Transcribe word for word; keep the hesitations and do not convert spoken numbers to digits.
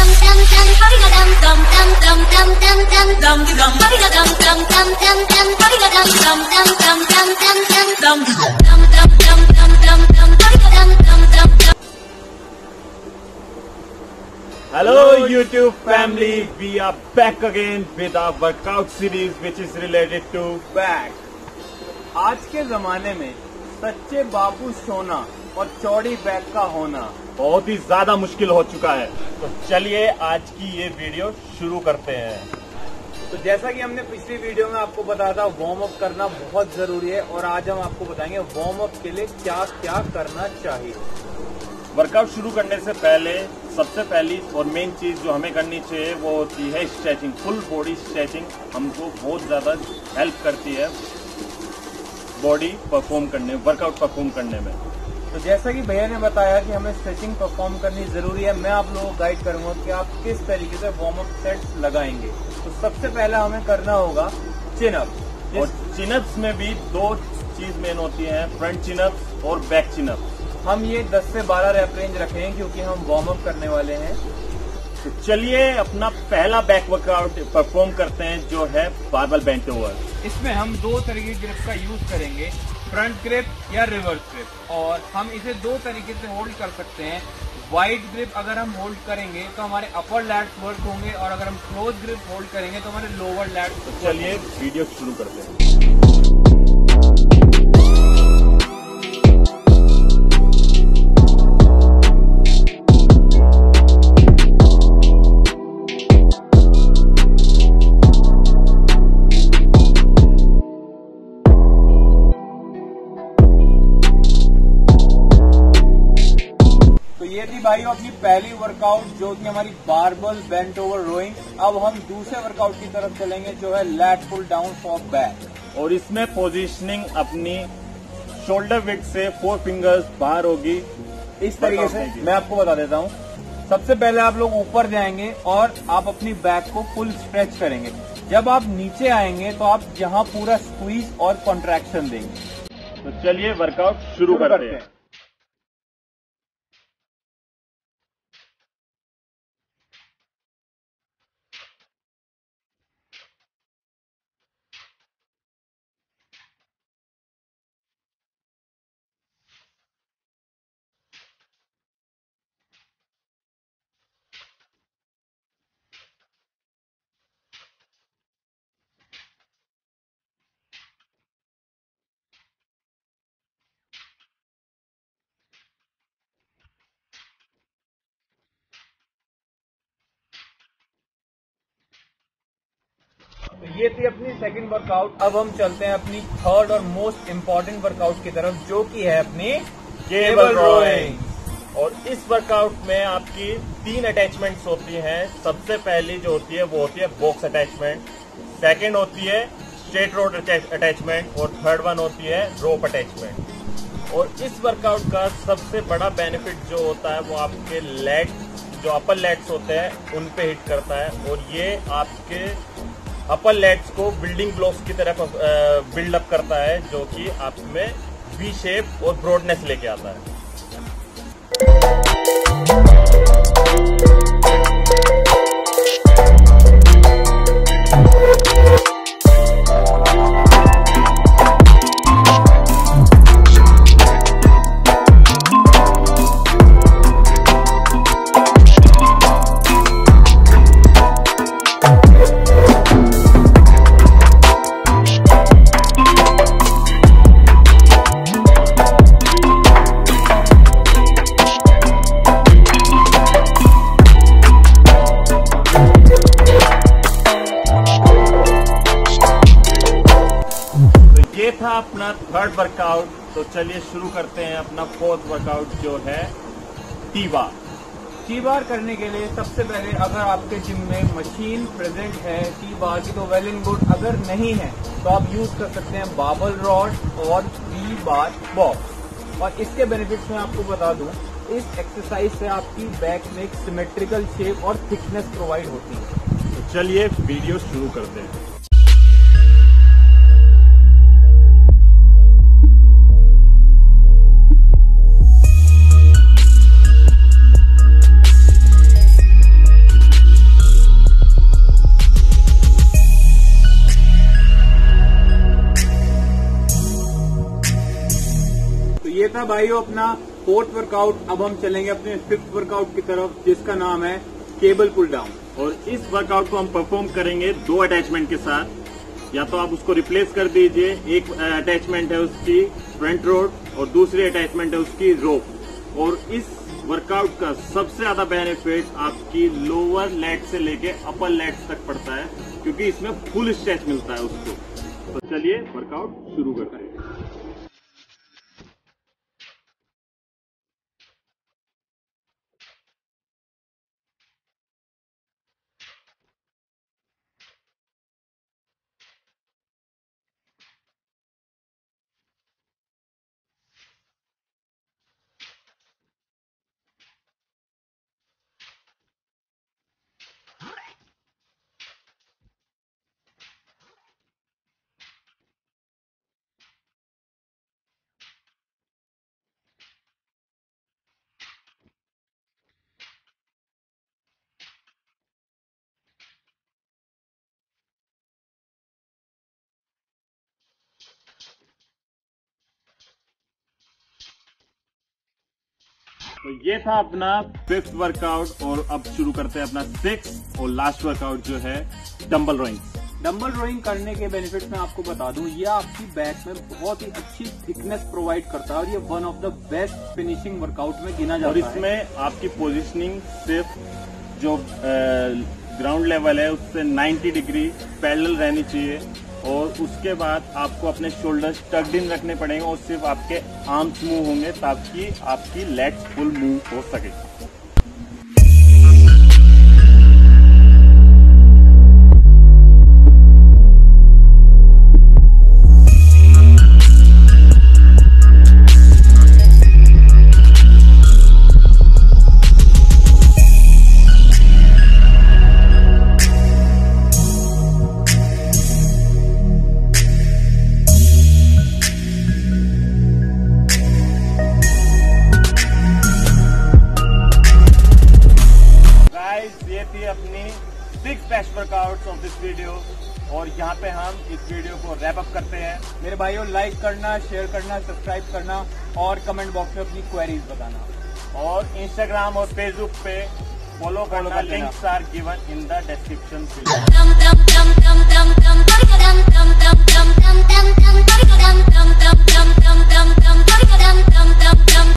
Hello YouTube family, we are back again with our workout series which is related to back. आज के जमाने में सच्चे बाबूश होना और चौड़ी बैक का होना बहुत ही ज्यादा मुश्किल हो चुका है। तो चलिए आज की ये वीडियो शुरू करते हैं। तो जैसा कि हमने पिछली वीडियो में आपको बताया था, वार्म अप करना बहुत जरूरी है और आज हम आपको बताएंगे वार्म अप के लिए क्या क्या करना चाहिए। वर्कआउट शुरू करने से पहले सबसे पहली और मेन चीज जो हमें करनी चाहिए वो होती है स्ट्रेचिंग। फुल बॉडी स्ट्रेचिंग हमको बहुत ज्यादा हेल्प करती है बॉडी परफॉर्म करने, वर्कआउट परफॉर्म करने में। तो जैसा कि भैया ने बताया कि हमें स्ट्रेचिंग परफॉर्म करनी जरूरी है, मैं आप लोगों को गाइड करूंगा कि आप किस तरीके से वार्म अप सेट्स लगाएंगे। तो सबसे पहले हमें करना होगा चिन अप। और चिन अप्स में भी दो चीज मेन होती है, फ्रंट चिन अप्स और बैक चिन अप। हम ये दस से बारह रेप रेंज रखेंगे क्योंकि हम वार्म अप करने वाले हैं। तो चलिए अपना पहला बैक वर्कआउट परफॉर्म करते हैं जो है बारबेल बेंट ओवर। इसमें हम दो तरीके की ग्रिप का यूज करेंगे, फ्रंट ग्रिप या रिवर्स ग्रिप। और हम इसे दो तरीके से होल्ड कर सकते हैं। वाइड ग्रिप अगर हम होल्ड करेंगे तो हमारे अपर लैट्स वर्क होंगे और अगर हम क्लोज ग्रिप होल्ड करेंगे तो हमारे लोअर लैट्स। तो चलिए वीडियो शुरू करते हैं। ये थी भाई अपनी पहली वर्कआउट जो कि हमारी बारबेल बेंट ओवर रोइंग। अब हम दूसरे वर्कआउट की तरफ चलेंगे जो है lat pull down for back. और इसमें पोजीशनिंग अपनी शोल्डर विड्थ से फोर फिंगर्स बाहर होगी इस तरीके से। मैं आपको बता देता हूँ, सबसे पहले आप लोग ऊपर जाएंगे और आप अपनी बैक को फुल स्ट्रेच करेंगे। जब आप नीचे आएंगे तो आप यहाँ पूरा स्क्वीज और कॉन्ट्रैक्शन देंगे। तो चलिए वर्कआउट शुरू करते हैं। तो ये थी अपनी सेकंड वर्कआउट। अब हम चलते हैं अपनी थर्ड और मोस्ट इम्पोर्टेंट वर्कआउट की तरफ जो कि है अपनी केबल रोइंग। और इस वर्कआउट में आपकी तीन अटैचमेंट्स होती हैं। सबसे पहली जो होती है वो होती है बॉक्स अटैचमेंट, सेकंड होती है स्ट्रेट रोड अटैचमेंट और थर्ड वन होती है रोप अटैचमेंट। और इस वर्कआउट का सबसे बड़ा बेनिफिट जो होता है वो आपके लेग, जो अपर लेग्स होते हैं उन पे हिट करता है और ये आपके अपर लेग्स को बिल्डिंग ब्लॉक्स की तरफ बिल्ड अप करता है जो कि आप में वी शेप और ब्रॉडनेस लेके आता है। ये था अपना थर्ड वर्कआउट। तो चलिए शुरू करते हैं अपना फोर्थ वर्कआउट जो है टी बार। टी बार करने के लिए सबसे पहले अगर आपके जिम में मशीन प्रेजेंट है टी बार की तो वेल एंड गुड, अगर नहीं है तो आप यूज कर सकते हैं बार्बल रॉड और टी बार बॉक्स। और इसके बेनिफिट्स मैं आपको बता दूं, इस एक्सरसाइज से आपकी बैक में एक सिमेट्रिकल शेप और थिकनेस प्रोवाइड होती है। तो चलिए वीडियो शुरू करते हैं। भाइयों अपना फोर्थ वर्कआउट। अब हम चलेंगे अपने फिफ्थ वर्कआउट की तरफ, जिसका नाम है केबल पुल डाउन। और इस वर्कआउट को हम परफॉर्म करेंगे दो अटैचमेंट के साथ। या तो आप उसको रिप्लेस कर दीजिए, एक अटैचमेंट है उसकी फ्रंट रोड और दूसरी अटैचमेंट है उसकी रोप। और इस वर्कआउट का सबसे ज्यादा बेनिफिट आपकी लोअर लेग से लेके अपर लेग्स तक पड़ता है, क्योंकि इसमें फुल स्ट्रेच मिलता है उसको। तो चलिए वर्कआउट शुरू करते हैं। तो ये था अपना फिफ्थ वर्कआउट और अब शुरू करते हैं अपना सिक्स और लास्ट वर्कआउट जो है डंबल रोइंग। डंबल रोइंग करने के बेनिफिट्स मैं आपको बता दूं, ये आपकी बैक में बहुत ही अच्छी थिकनेस प्रोवाइड करता है और ये one of the best finishing workout में गिना जाता और है। इसमें आपकी पोजीशनिंग सिर्फ जो ग्राउंड लेवल है उससे नब्बे डिग्री पैरेलल रहनी चाहिए और उसके बाद आपको अपने शोल्डर्स टक्ड इन रखने पड़ेंगे और सिर्फ आपके आर्म्स मूव होंगे ताकि आपकी लेग्स फुल मूव हो सके। ये थी अपनी six best workouts of this video और यहाँ पे हम इस वीडियो को रैप अप करते हैं। मेरे भाइयों, लाइक करना, शेयर करना, सब्सक्राइब करना और कमेंट बॉक्स में अपनी क्वेरीज बताना। और इंस्टाग्राम और फेसबुक पे फॉलो करना, links are given in the description below.